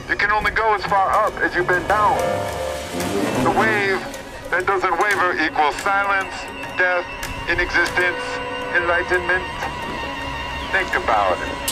You can only go as far up as you've been down. The wave that doesn't waver equals silence, death, inexistence, enlightenment. Think about it.